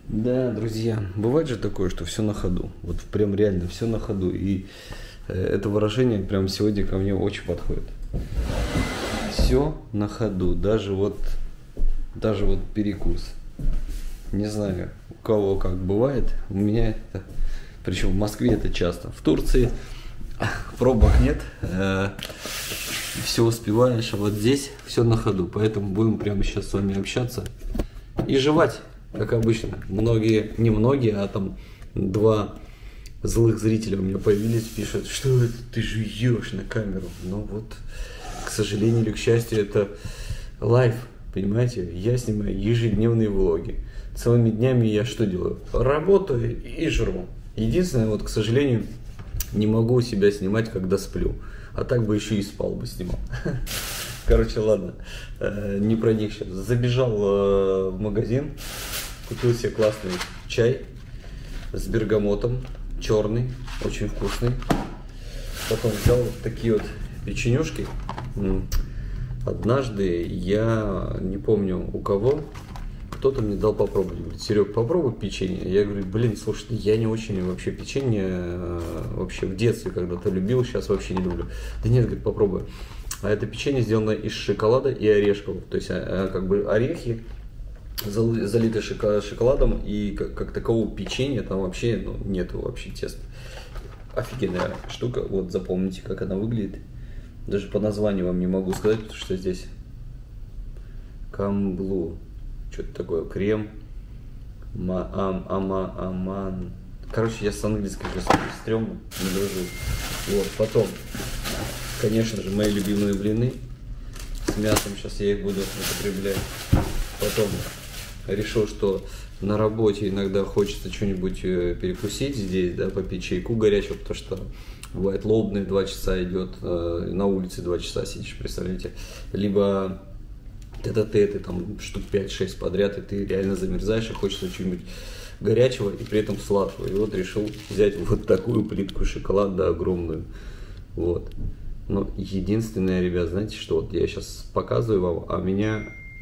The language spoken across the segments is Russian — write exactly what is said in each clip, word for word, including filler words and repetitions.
Да, друзья, бывает же такое, что все на ходу. Вот прям реально все на ходу. И э, это выражение прям сегодня ко мне очень подходит. Все на ходу, даже вот, даже вот перекус. Не знаю, у кого как бывает, у меня это, причем в Москве это часто. В Турции пробок нет, э, все успеваешь, а вот здесь все на ходу. Поэтому будем прямо сейчас с вами общаться и жевать. Как обычно, многие, не многие, а там два злых зрителя у меня появились, пишут, что это ты жуешь на камеру. Ну вот, к сожалению или к счастью, это лайв, понимаете? Я снимаю ежедневные влоги. Целыми днями я что делаю? Работаю и жру. Единственное, вот, к сожалению, не могу себя снимать, когда сплю. А так бы еще и спал бы, снимал. Короче, ладно, не про них сейчас. Забежал в магазин, купил себе классный чай с бергамотом, черный, очень вкусный. Потом взял вот такие вот печенюшки. Однажды, я не помню у кого, кто-то мне дал попробовать. Говорит, Серег, попробуй печенье. Я говорю, блин, слушай, я не очень вообще печенье, вообще в детстве когда-то любил, сейчас вообще не люблю. Да нет, говорит, попробуй. А это печенье сделано из шоколада и орешков. То есть как бы орехи залиты шоколадом, и как, как такового печенья там вообще ну, нету вообще теста. Офигенная штука. Вот запомните, как она выглядит. Даже по названию вам не могу сказать, потому что здесь камблу. Что-то такое. Крем. Ма, ам, ама, аман. Короче, я с английской же стрёмно не дружу. Вот, потом, конечно же, мои любимые блины с мясом. Сейчас я их буду употреблять. Потом решил, что на работе иногда хочется что-нибудь перекусить здесь, да, попить чайку горячего, потому что бывает лобный два часа идет, на улице два часа сидишь, представляете. Либо тет-а-теты, там штук пять-шесть подряд, и ты реально замерзаешь, и хочется чего-нибудь горячего и при этом сладкого. И вот решил взять вот такую плитку шоколада огромную. Вот. Но единственное, ребят, знаете что, вот я сейчас показываю вам, а меня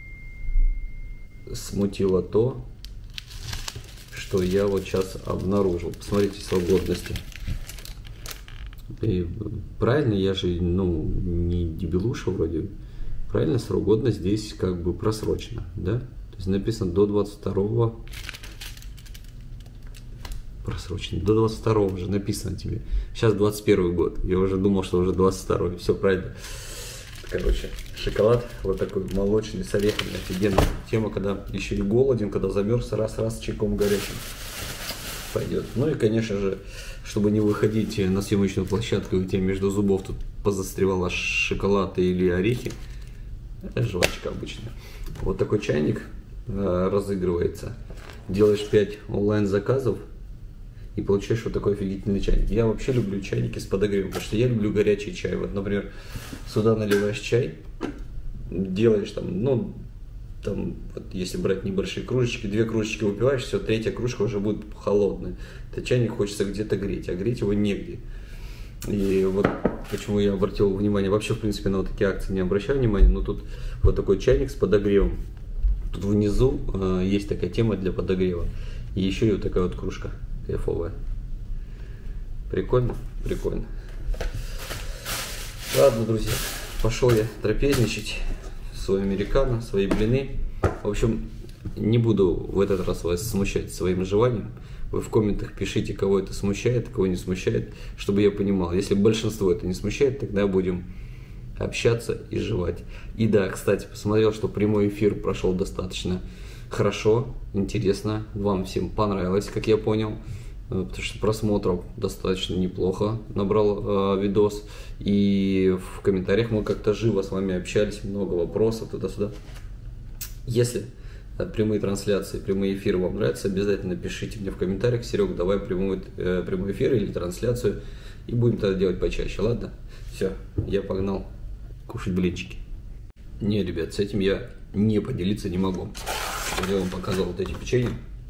смутило то, что я вот сейчас обнаружил. Посмотрите срок годности. И правильно, я же ну, не дебилуша вроде. Правильно, срок годности здесь как бы просрочено, да? То есть написано до двадцать второго. Просрочено. До двадцать второго же написано тебе. Сейчас двадцать первый год. Я уже думал, что уже двадцать второй. Все правильно. Короче, шоколад вот такой молочный, с орехами, офигенная тема, когда еще и голоден, когда замерз, раз-раз чайком горячим пойдет. Ну и, конечно же, чтобы не выходить на съемочную площадку, и у тебя между зубов тут позастревало шоколад или орехи, это жвачка обычная. Вот такой чайник э, разыгрывается. Делаешь пять онлайн заказов и получаешь вот такой офигительный чайник. Я вообще люблю чайники с подогревом, потому что я люблю горячий чай. Вот, например, сюда наливаешь чай, делаешь там, ну, там, вот если брать небольшие кружечки, две кружечки выпиваешь, все, третья кружка уже будет холодная. Этот чайник хочется где-то греть, а греть его негде. И вот почему я обратил внимание, вообще, в принципе, на вот такие акции не обращаю внимания, но тут вот такой чайник с подогревом. Тут внизу э, есть такая тема для подогрева. И еще и вот такая вот кружка. Кайфовая. Прикольно? Прикольно. Ладно, друзья, пошел я трапезничать. Свой американо, свои блины. В общем, не буду в этот раз вас смущать своим желанием. Вы в комментах пишите, кого это смущает, кого не смущает, чтобы я понимал. Если большинство это не смущает, тогда будем общаться и жевать. И да, кстати, посмотрел, что прямой эфир прошел достаточно хорошо, интересно, вам всем понравилось, как я понял, потому что просмотров достаточно неплохо набрал э, видос, и в комментариях мы как-то живо с вами общались, много вопросов туда-сюда. Если э, прямые трансляции, прямые эфиры вам нравятся, обязательно пишите мне в комментариях: Серег, давай прямой, э, прямой эфир или трансляцию, и будем тогда делать почаще, ладно? Все, я погнал кушать блинчики. Не, ребят, с этим я не поделиться не могу. Я вам показал вот эти печенья.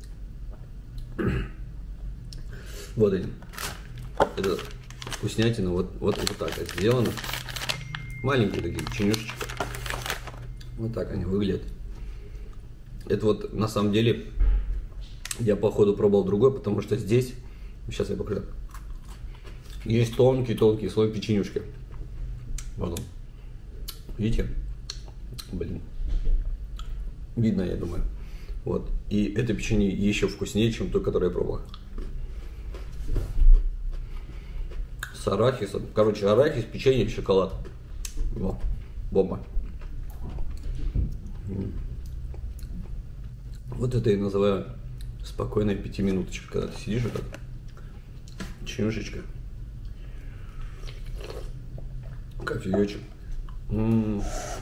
Вот они. Это вкуснятина. Вот, вот, вот так это сделано. Маленькие такие печенюшечки. Вот так они выглядят. Это вот на самом деле Я походу пробовал другой, потому что здесь, сейчас я покажу, есть тонкий-тонкий слой печенюшки. Вот он. Видите? Блин. Видно, я думаю. Вот. И это печенье еще вкуснее, чем то, которое я пробовал. С арахисом. Короче, арахис, печенье, шоколад. Во. Бомба. Вот это я называю спокойная пятиминуточка, когда ты сидишь вот так. Печенюшечка. Кофеечек. М-м-м.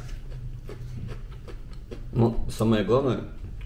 Ну, самое главное,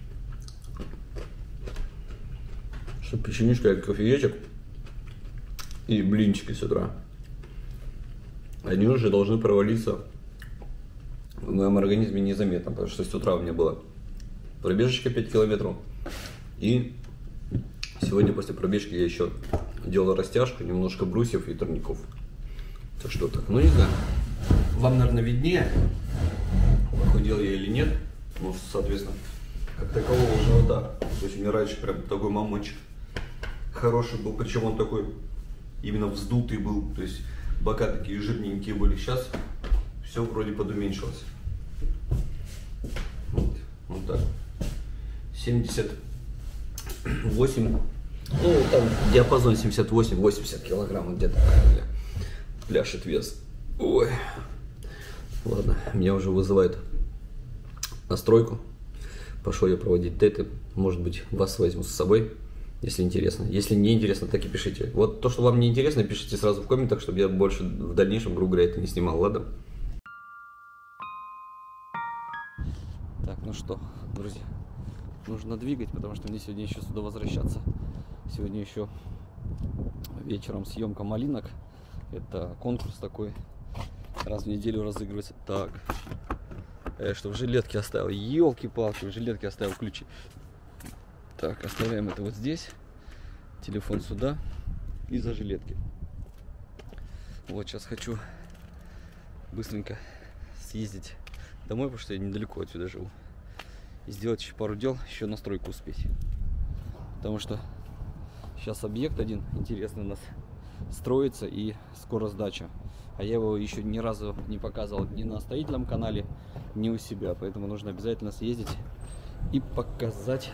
что печенюшка и кофеечек и блинчики с утра, они уже должны провалиться в моем организме незаметно, потому что с утра у меня была пробежечка пять километров, и сегодня после пробежки я еще делал растяжку, немножко брусьев и турников. Так что так, ну не знаю, вам, наверное, виднее, похудел я или нет. Ну, соответственно, как такового живота. То есть у меня раньше прям такой мамончик хороший был, причем он такой именно вздутый был, то есть бока такие жирненькие были. Сейчас все вроде подуменьшилось. Вот, вот так. семьдесят восемь, ну там диапазон семьдесят восемь восемьдесят килограмм где-то пляшет вес. Ой, ладно, меня уже вызывает настройку. Пошел я проводить теты. Может быть, вас возьму с собой, если интересно. Если не интересно, так и пишите. Вот то, что вам не интересно, пишите сразу в комментах, чтобы я больше в дальнейшем, грубо говоря, это не снимал, ладно? Так, ну что, друзья, нужно двигать, потому что мне сегодня еще сюда возвращаться. Сегодня еще вечером съемка малинок. Это конкурс такой, раз в неделю разыгрывается. Так. Что в жилетке оставил, елки-палки, в жилетке оставил ключи. Так, оставляем это вот здесь, телефон сюда и за жилетки. Вот сейчас хочу быстренько съездить домой, потому что я недалеко отсюда живу, и сделать еще пару дел, еще настройку успеть, потому что сейчас объект один интересный у нас строится и скоро сдача. А я его еще ни разу не показывал ни на строительном канале, ни у себя. Поэтому нужно обязательно съездить и показать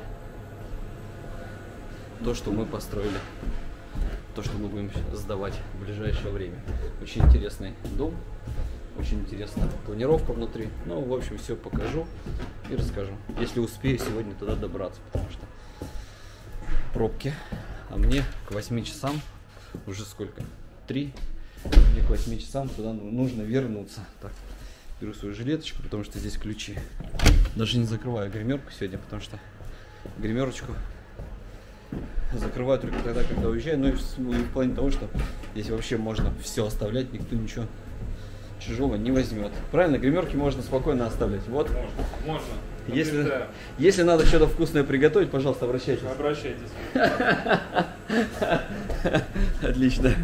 то, что мы построили. То, что мы будем сдавать в ближайшее время. Очень интересный дом. Очень интересная планировка внутри. Ну, в общем, все покажу и расскажу. Если успею сегодня туда добраться. Потому что пробки. А мне к восьми часам, уже сколько? Три. Мне к восьми часам туда нужно вернуться. Так, беру свою жилеточку, потому что здесь ключи. Даже не закрываю гримерку сегодня, потому что гримерочку закрываю только тогда, когда уезжаю. Ну и в, и в плане того, что здесь вообще можно все оставлять, никто ничего чужого не возьмет. Правильно, гримерки можно спокойно оставлять. Вот. Можно. Можно. Если, если надо что-то вкусное приготовить, пожалуйста, обращайтесь. Обращайтесь. Отлично.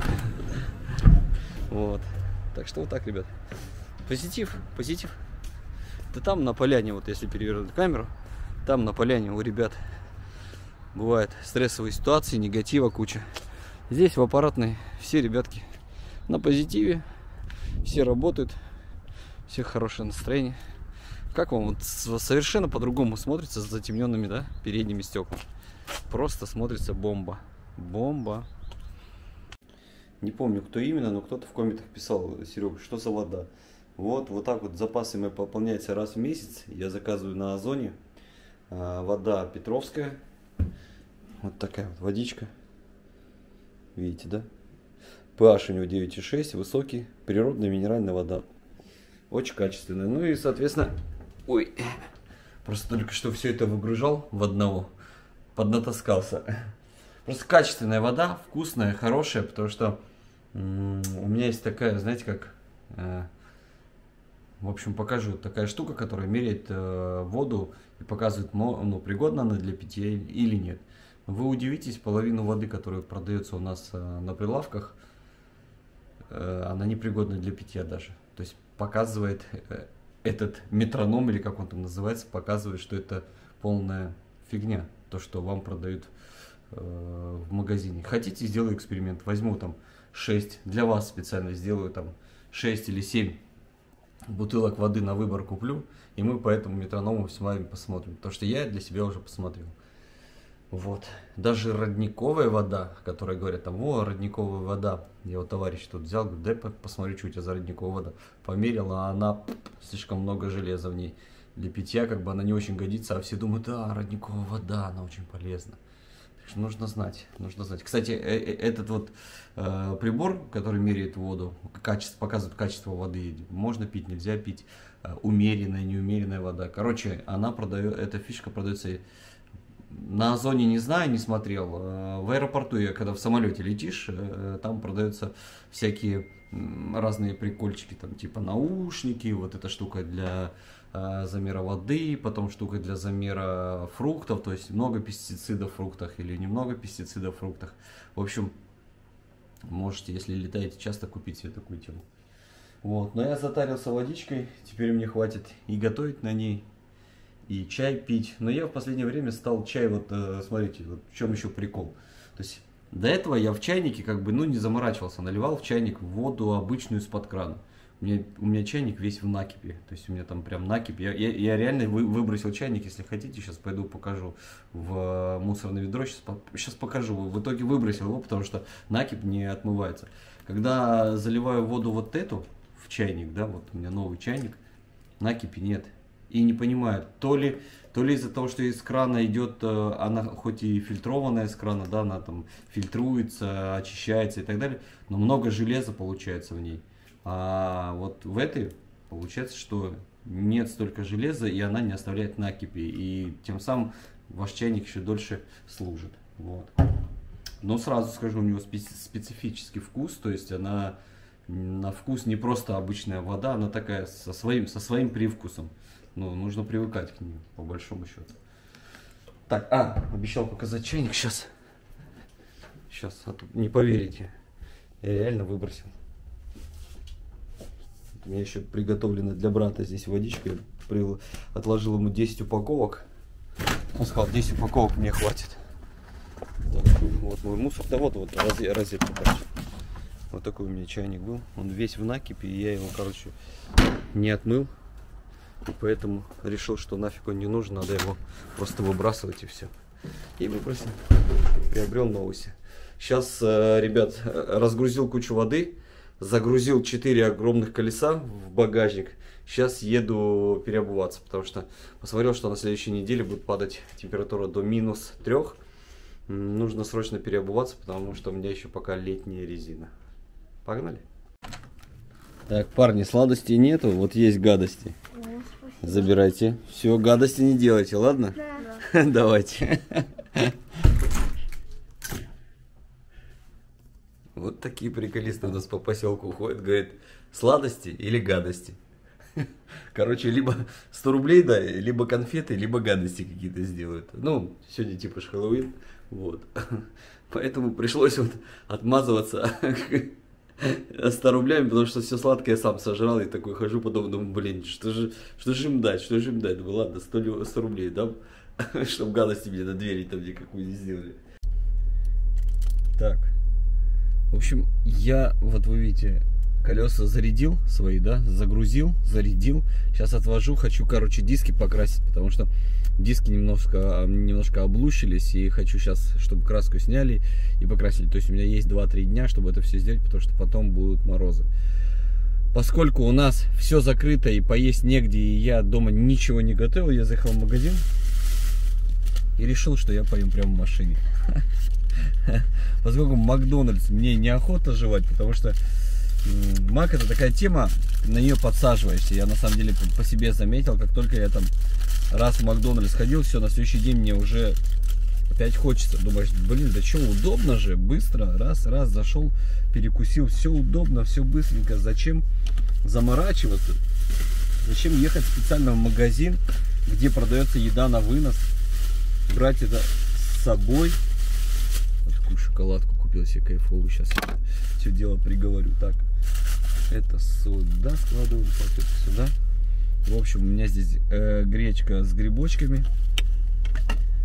Вот. Так что вот так, ребят. Позитив, позитив. Да там на поляне, вот если перевернуть камеру, там на поляне у ребят бывают стрессовые ситуации, негатива куча. Здесь в аппаратной все ребятки на позитиве, все работают, у всех хорошее настроение. Как вам? Вот совершенно по-другому смотрится с затемненными, да, передними стеклами. Просто смотрится бомба. Бомба. Не помню, кто именно, но кто-то в комментах писал: Серег, что за вода? Вот, вот так вот запасы мои пополняются раз в месяц. Я заказываю на Озоне. А, вода Петровская. Вот такая вот водичка. Видите, да? pH у него девять и шесть, высокий, природная минеральная вода. Очень качественная. Ну и, соответственно, ой, просто только что все это выгружал в одного, поднатаскался. Просто качественная вода, вкусная, хорошая, потому что м -м, у меня есть такая, знаете, как, э, в общем, покажу, такая штука, которая меряет э, воду и показывает, ну, пригодна она для питья или нет. Вы удивитесь, половину воды, которая продается у нас э, на прилавках, э, она непригодна для питья даже. То есть показывает э, этот метроном, или как он там называется, показывает, что это полная фигня. то, что вам продают э, в магазине. Хотите, сделаю эксперимент, возьму там шесть, для вас специально сделаю там шесть или семь бутылок воды на выбор куплю, и мы по этому метроному с вами посмотрим, потому что я для себя уже посмотрел. Вот, даже родниковая вода, которая говорят там, о, родниковая вода, я вот товарищ тут взял, говорю, дай посмотрю, что у тебя за родниковая вода, померила, а она, слишком много железа в ней, для питья как бы она не очень годится, а все думают, да, родниковая вода, она очень полезна. Так что нужно знать, нужно знать. Кстати, этот вот э, прибор, который меряет воду, качество, показывает качество воды, можно пить, нельзя пить, э, умеренная, неумеренная вода. Короче, она продает, эта фишка продается на Озоне, не знаю, не смотрел. В аэропорту, я когда в самолете летишь, там продаются всякие разные прикольчики, там типа наушники, вот эта штука для замера воды, потом штука для замера фруктов, то есть много пестицидов в фруктах или немного пестицидов в фруктах. В общем, можете, если летаете часто, купить себе такую тему. Вот, но я затарился водичкой, теперь мне хватит и готовить на ней, и чай пить. Но я в последнее время стал чай, вот смотрите, вот в чем еще прикол. То есть до этого я в чайнике как бы, ну, не заморачивался, наливал в чайник воду обычную из-под крана. У меня, у меня чайник весь в накипи, то есть у меня там прям накипь. Я, я, я реально вы, выбросил чайник, если хотите, сейчас пойду покажу в мусорное ведро, сейчас, сейчас покажу. В итоге выбросил его, потому что накипь не отмывается. Когда заливаю воду вот эту в чайник, да, вот у меня новый чайник, накипи нет. И не понимаю, то ли, то ли из-за того, что из крана идет, она хоть и фильтрованная из крана, да, она там фильтруется, очищается и так далее, но много железа получается в ней. А вот в этой получается, что нет столько железа, и она не оставляет накипи, и тем самым ваш чайник еще дольше служит. Вот. Но сразу скажу, у него специфический вкус, то есть она на вкус не просто обычная вода, она такая со своим, со своим привкусом. Ну, нужно привыкать к ним, по большому счету. Так, а, обещал показать чайник, сейчас. Сейчас, а тут не поверите, я реально выбросил. У меня еще приготовлена для брата здесь водичка, я отложил ему десять упаковок. Он сказал, десять упаковок мне хватит. Так, вот мой мусор, да вот, вот розетка, короче. Вот такой у меня чайник был, он весь в накипи, и я его, короче, не отмыл. И поэтому решил, что нафиг он не нужен, надо его просто выбрасывать и все. И выбросил. Приобрел новый. Сейчас, ребят, разгрузил кучу воды, загрузил четыре огромных колеса в багажник. Сейчас еду переобуваться, потому что посмотрел, что на следующей неделе будет падать температура до минус трех. Нужно срочно переобуваться, потому что у меня еще пока летняя резина. Погнали. Так, парни, сладостей нету, вот есть гадости. Забирайте. Все, гадости не делайте, ладно? Да. Давайте. Вот такие приколисты у нас по поселку ходят, говорят, сладости или гадости. Короче, либо сто рублей, да, либо конфеты, либо гадости какие-то сделают. Ну, сегодня типа ж Хэллоуин, вот. Поэтому пришлось вот отмазываться ста рублями, потому что все сладкое я сам сожрал, и такой хожу, потом думаю, блин, что же, что же им дать, что же им дать? Думаю, ладно, сто рублей дам, чтобы гадости мне на двери там никакую не сделали. Так, в общем, я, вот вы видите, колеса зарядил свои, да, загрузил, зарядил. Сейчас отвожу, хочу, короче, диски покрасить, потому что диски немножко, немножко облущились, и хочу сейчас, чтобы краску сняли и покрасили. То есть у меня есть два-три дня, чтобы это все сделать, потому что потом будут морозы. Поскольку у нас все закрыто и поесть негде, и я дома ничего не готовил, я заехал в магазин и решил, что я поем прямо в машине. Поскольку Макдональдс мне неохота жевать, потому что Мак — это такая тема, на нее подсаживаешься. Я на самом деле по себе заметил, как только я там раз в Макдональдс ходил, все, на следующий день мне уже опять хочется. Думаешь, блин, да что, удобно же, быстро, раз, раз, зашел, перекусил, все удобно, все быстренько. Зачем заморачиваться? Зачем ехать специально в магазин, где продается еда на вынос, брать это с собой? Вот такую шоколадку купил себе кайфовую, сейчас я все дело приговорю. Так, это сюда складываю, это сюда. В общем, у меня здесь э, гречка с грибочками.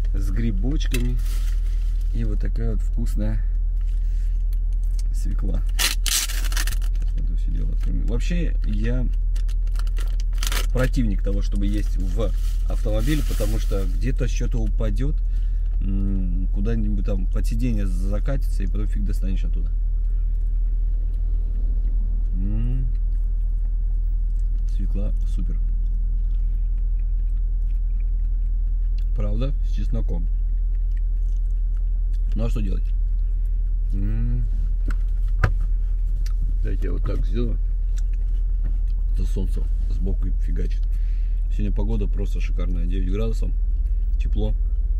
с грибочками. И вот такая вот вкусная свекла. Сейчас мы это все дело откроем. Вообще, я противник того, чтобы есть в автомобиле, потому что где-то что-то упадет, куда-нибудь там под сиденье закатится, и потом фиг достанешь оттуда. М-м-м. Свекла супер. Правда, с чесноком. Ну а что делать? М-м-м. Дайте я вот так сделаю. За солнце сбоку фигачит. Сегодня погода просто шикарная. девять градусов. Тепло.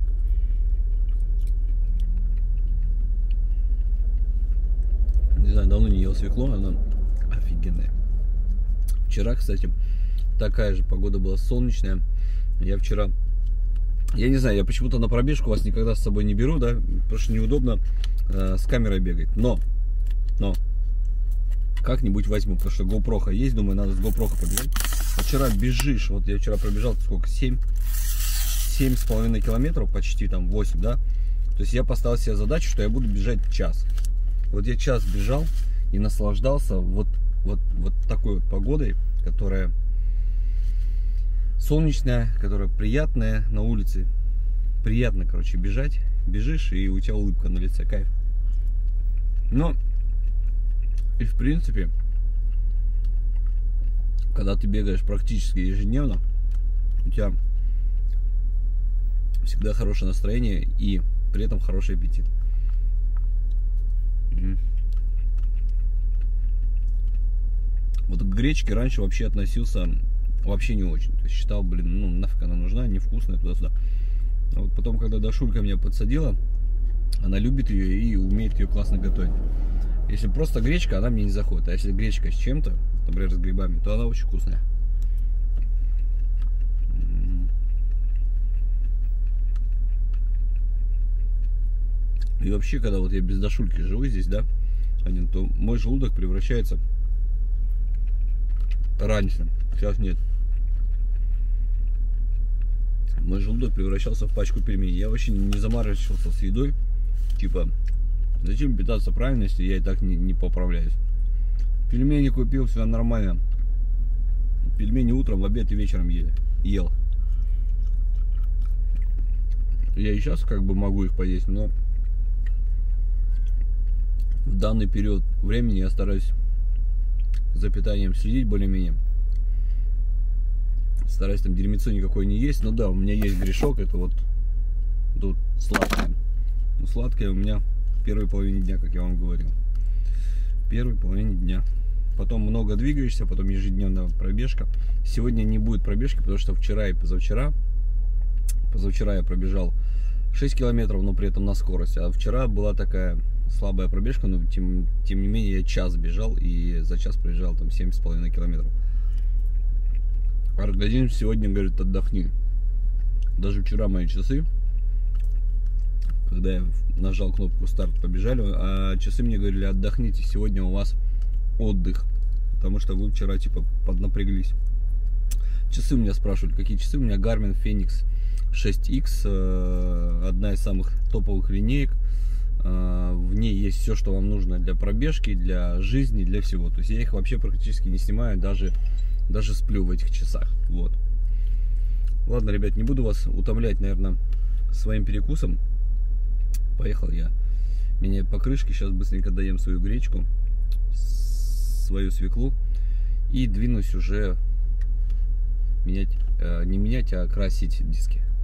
Не знаю, давно не ел свеклу. Она офигенная. Вчера, кстати, такая же погода была солнечная. Я вчера... Я не знаю, я почему-то на пробежку вас никогда с собой не беру, да, потому что неудобно э, с камерой бегать. Но, но, как-нибудь возьму, потому что GoPro есть, думаю, надо с GoPro побежать. А вчера бежишь, вот я вчера пробежал, сколько, семь, семь с половиной километров, почти там восемь, да. То есть я поставил себе задачу, что я буду бежать час. Вот я час бежал и наслаждался вот, вот, вот такой вот погодой, которая... солнечная, которая приятная на улице. Приятно, короче, бежать. Бежишь, и у тебя улыбка на лице. Кайф. Но, и в принципе, когда ты бегаешь практически ежедневно, у тебя всегда хорошее настроение и при этом хороший аппетит. Вот к гречке раньше вообще относился вообще не очень. То есть считал, блин, ну нафиг она нужна, невкусная, туда-сюда. А вот потом, когда Дашулька меня подсадила, она любит ее и умеет ее классно готовить. Если просто гречка, она мне не заходит. А если гречка с чем-то, например, с грибами, то она очень вкусная. И вообще, когда вот я без Дашульки живу здесь, да, один, то мой желудок превращается раньше, сейчас нет. Мой желудок превращался в пачку пельменей. Я вообще не заморачивался с едой. Типа, зачем питаться правильно, если я и так не, не поправляюсь. Пельмени купил, все нормально. Пельмени утром, в обед и вечером ели. Ел. Я и сейчас как бы могу их поесть, но в данный период времени я стараюсь за питанием следить более-менее. Стараюсь там дерьмецо никакой не есть. Но да, у меня есть грешок, это вот тут сладкое. Но сладкое у меня в первой половине дня, как я вам говорил. В первой половине дня. Потом много двигаешься, потом ежедневная пробежка. Сегодня не будет пробежки, потому что вчера и позавчера Позавчера я пробежал шесть километров, но при этом на скорость. А вчера была такая слабая пробежка, но тем, тем не менее я час бежал и за час пробежал там семь с половиной километров. Организм сегодня говорит: отдохни. Даже вчера мои часы, когда я нажал кнопку старт, побежали, а часы мне говорили: отдохните, сегодня у вас отдых, потому что вы вчера типа поднапряглись. Часы у меня спрашивают, какие часы. У меня Garmin Fenix шесть икс, одна из самых топовых линеек. В ней есть все, что вам нужно для пробежки, для жизни, для всего. То есть я их вообще практически не снимаю, даже, даже сплю в этих часах. Вот. Ладно, ребят, не буду вас утомлять, наверное, своим перекусом. Поехал я менять покрышки. Сейчас быстренько доем свою гречку, свою свеклу и двинусь уже менять, не менять, а красить диски.